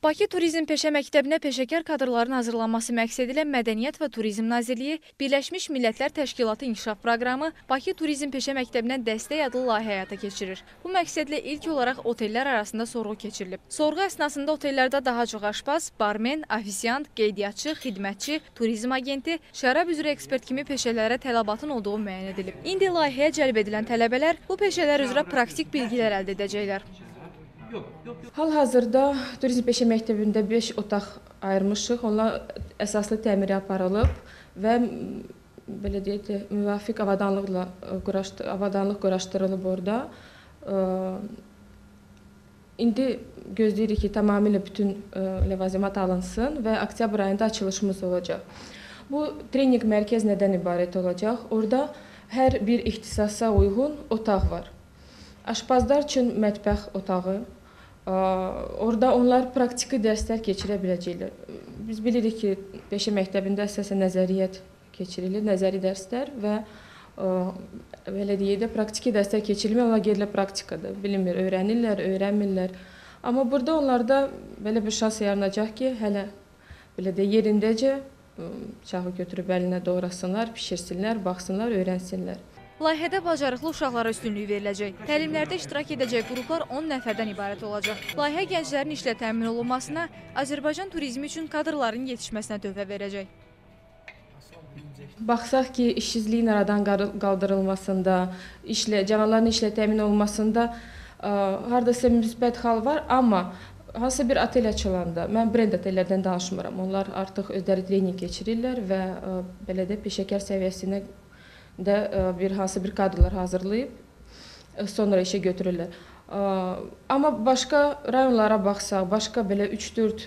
Bakı Turizm Peşə Məktəbinə peşəkar kadrların hazırlanması məqsədilə Mədəniyyət və Turizm Nazirliyi Birləşmiş Millətlər Təşkilatı İnkişaf Proqramı Bakı Turizm Peşə Məktəbinə dəstək adlı layihə həyata keçirir. Bu məqsədlə ilk olaraq otellər arasında sorğu keçirilib. Sorğu əsnasında otellərdə daha çox aşpaz, barmen, ofisiant, qeydiyyatçı, xidmətçi, turizm agenti, şərab üzrə ekspert kimi peşələrə tələbatın olduğu müəyyən edilib. İndi layihəyə cəlb edilən tələbələr bu peşələr üzrə praktik bilgilər əldə edəcəklər. Hal-hazırda Turizm Peşə Məktəbində 5 otaq ayırmışıq. Onlar əsaslı təmiri aparılıb və belə deyək, müvafiq avadanlıq quraşdırılıb orada. İndi gözləyirik ki, tamamilə bütün ləvazimat alınsın və oktyabr ayında açılışımız olacaq. Bu trening mərkəz nədən ibarət olacaq? Orada hər bir ixtisasa uyğun otaq var. Aşpazlar üçün mətbəx otağı. Orada onlar praktiki dərslər keçirə biləcəklər. Biz bilirik ki, peşə məktəbində əsasən nəzəriyyat keçirilir, nəzəri dərslər və belə deyək də, praktiki dərslər keçirilmir, onlar gerilə praktikadır. Bilinmir, öyrənirlər, öyrənmirlər. Amma burada onlarda belə bir şans yaranacaq ki, hələ belə də yerindəcə bıçağı götürüb əlinə doğrasınlar, pişirsinlər, baxsınlar, öyrənsinlər. Layihədə bacarıqlı uşaqlara üstünlük veriləcək. Təlimlərdə iştirak edəcək qruplar 10 nəfərdən ibarət olacaq. Layihə gənclərin işlə təmin olunmasına, Azərbaycan turizmi üçün kadrların yetişməsinə töhfə verəcək. Baxsaq ki, işsizliyin aradan qaldırılmasında, cavanların işlə təmin olunmasında hardasa müsbət hal var, amma hansısa bir otel açılanda, mən brend otellərdən danışmıram, onlar artıq özləri trening keçirirlər və belə də peşəkar səviyyəsində hansı bir kadrlar hazırlayıb, sonra işə götürürlər. Amma başqa rayonlara baxsaq, başqa belə 3-4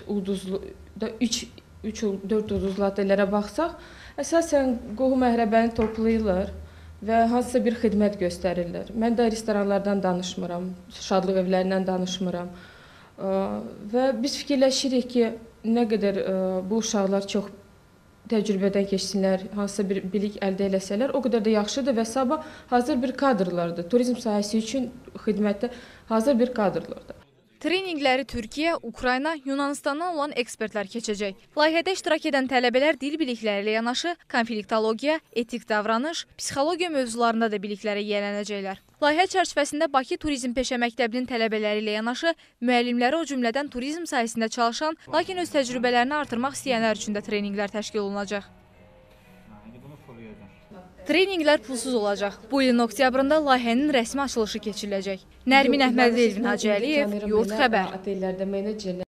ulduzlu otellərə baxsaq, əsasən qohum-əqrəbəni toplayırlar və hansısa bir xidmət göstərirlər. Mən də restoranlardan danışmıram, şadlıq evlərindən danışmıram. Və biz fikirləşirik ki, nə qədər bu uşaqlar çox təcrübədən keçsinlər, hansısa bir bilik əldə eləsələr, o qədər də yaxşıdır və sabah hazır bir kadrlardır. Turizm sahəsi üçün xidmətdə hazır bir kadrlardır. Treninqləri Türkiyə, Ukrayna, Yunanistandan olan ekspertlər keçəcək. Layihədə iştirak edən tələbələr dil bilikləri ilə yanaşı konfliktologiya, etik davranış, psixologiya mövzularında da biliklərə yiyələnəcəklər. Layihə çərçivəsində Bakı Turizm Peşə Məktəbinin tələbələri ilə yanaşı müəllimləri o cümlədən turizm sahəsində çalışan, lakin öz təcrübələrini artırmaq istəyənlər üçün də treninqlər təşkil olunacaq. Treninqlər pulsuz olacaq. Bu ilin oktyabrında layihənin rəsmi açılışı keçiriləcək. Nərmin Əhmədli, Elvin Hacıəliyev, Yurt Xəbər.